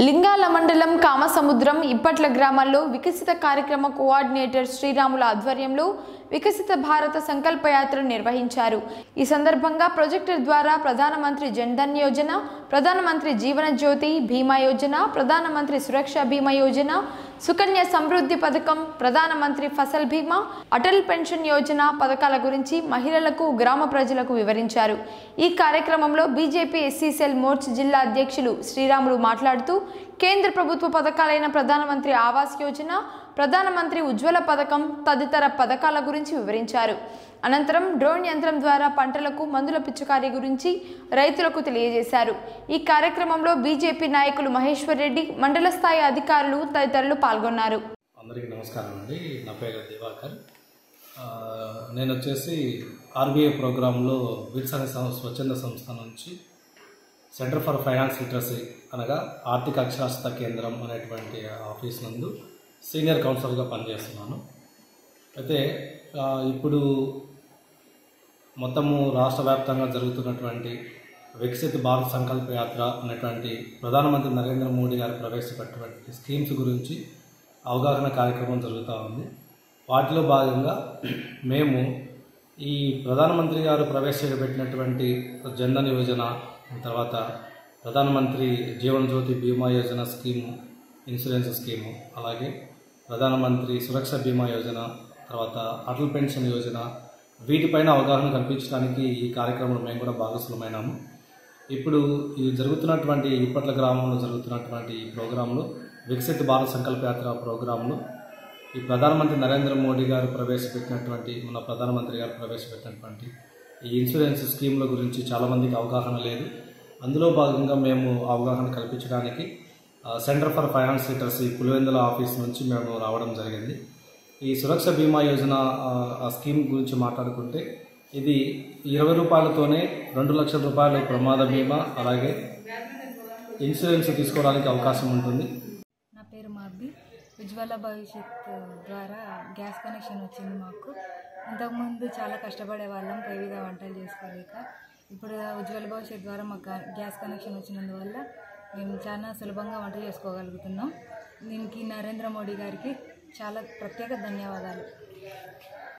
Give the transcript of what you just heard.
లింగాల మండలం కామసముద్రం ఇప్పట్ల గ్రామాల్లో వికసిత కార్యక్రమ కోఆర్డినేటర్ శ్రీరాముల ఆధ్వర్యంలో వికసిత భారత సంకల్పయాత్ర నిర్వహించారు। ఈ సందర్భంగా ప్రొజెక్టర్ ద్వారా ప్రధానమంత్రి జన్ ధన్ యోజన, ప్రధానమంత్రి జీవన జ్యోతి బీమా యోజన, ప్రధానమంత్రి సురక్ష బీమా యోజన, సుకన్య సమృద్ధి పథకం, ప్రధానమంత్రి ఫసల్ బీమా, అటల్ పెన్షన్ యోజన పథకాల గురించి మహిళలకు, గ్రామ ప్రజలకు వివరించారు। ఈ కార్యక్రమంలో బీజేపీ ఎస్సీ సెల్ మోర్చ్ జిల్లా అధ్యక్షులు శ్రీరాములు మాట్లాడుతూ కేంద్ర ప్రభుత్వ పథకాలైన ప్రధానమంత్రి ఆవాస్ యోజన, ప్రధానమంత్రి ఉజ్వల పథకం తదితర పథకాల గురించి వివరించారు। అనంతరం డ్రోన్ యంత్రం ద్వారా పంటలకు మందుల పిచికారీ గురించి రైతులకు తెలియజేశారు। ఈ కార్యక్రమంలో బీజేపీ నాయకులు మహేశ్వర్ రెడ్డి, మండల స్థాయి అధికారులు తదితరులు పాల్గొన్నారు। అందరికీ నమస్కారం అండి। నా పేరు దివాకర్। నేను వచ్చేసి ఆర్బీఐ ప్రోగ్రాంలో విల్స్ అనే స్వచ్ఛంద సంస్థ నుంచి సెంటర్ ఫర్ ఫైనాన్స్ లిటరసీ అనగా ఆర్థిక అక్షరాస్యత కేంద్రం అనేటువంటి ఆఫీస్ నందు సీనియర్ కౌన్సిలర్గా పనిచేస్తున్నాను। అయితే ఇప్పుడు మొత్తము రాష్ట్ర వ్యాప్తంగా జరుగుతున్నటువంటి వికసిత భారత్ సంకల్ప యాత్ర అనేటువంటి ప్రధానమంత్రి నరేంద్ర మోడీ గారు ప్రవేశపెట్టినటువంటి స్కీమ్స్ గురించి అవగాహన కార్యక్రమం జరుగుతూ ఉంది। వాటిలో భాగంగా మేము ఈ ప్రధానమంత్రి గారు ప్రవేశపెట్టినటువంటి జన్ ధన్ యోజన, తర్వాత ప్రధానమంత్రి జీవన జ్యోతి బీమా యోజన స్కీము, ఇన్సూరెన్స్ స్కీము, అలాగే ప్రధానమంత్రి సురక్ష బీమా యోజన, తర్వాత అటల్ పెన్షన్ యోజన, వీటిపైన అవగాహన కల్పించడానికి ఈ కార్యక్రమంలో మేము కూడా భాగస్వామైనాము। ఇప్పుడు ఈ జరుగుతున్నటువంటి ఇప్పట్ల గ్రామంలో జరుగుతున్నటువంటి ఈ ప్రోగ్రాంలో వికసిత భారత్ సంకల్ప యాత్ర ప్రోగ్రాంలో ఈ ప్రధానమంత్రి నరేంద్ర మోడీ గారు ప్రవేశపెట్టినటువంటి ఈ ఇన్సూరెన్స్ స్కీమ్ల గురించి చాలామందికి అవగాహన లేదు। అందులో భాగంగా మేము అవగాహన కల్పించడానికి centre for finance literacy Pulivendula office నుంచి మేము రావడం జరిగింది। ఈ సురక్ష బీమా యోజన ఆ స్కీమ్ గురించి మాట్లాడుకుంటే ఇది 20 రూపాయలతోనే 2 లక్షల రూపాయలు ప్రమాద బీమా, అలాగే ఇన్సూరెన్స్ తీసుకోవడానికి అవకాశం ఉంటుంది। నా పేరు మార్బి। ఉజ్వల భవిష్యత్ ద్వారా గ్యాస్ కనెక్షన్ వచ్చింది మాకు। ఇంతకుముందు చాలా కష్టపడే వాళ్ళం పొయ్యి మీద వంటలు చేసుకోలేక, ఇప్పుడు ఉజ్వల భవిష్యత్ ద్వారా మాకు గ్యాస్ కనెక్షన్ వచ్చినందువల్ల మేము చాలా సులభంగా వంట చేసుకోగలుగుతున్నాం। దీనికి నరేంద్ర మోడీ గారికి చాలా ప్రత్యేక ధన్యవాదాలు।